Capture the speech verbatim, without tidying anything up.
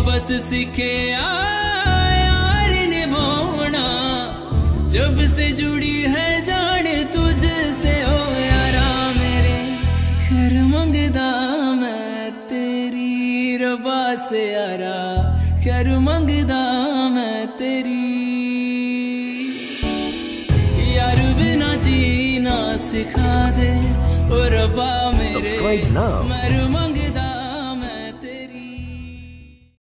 बस सीखे यार निभाना, जब से जुड़ी है जान तुझसे ओ यारा मेरे। खैर मंगदा मैं तेरी रब्बा से यारा, खैर मंगदा मैं तेरी। यार बिना जीना सिखा दे ओ रब्बा मेरे, मैं मंगदा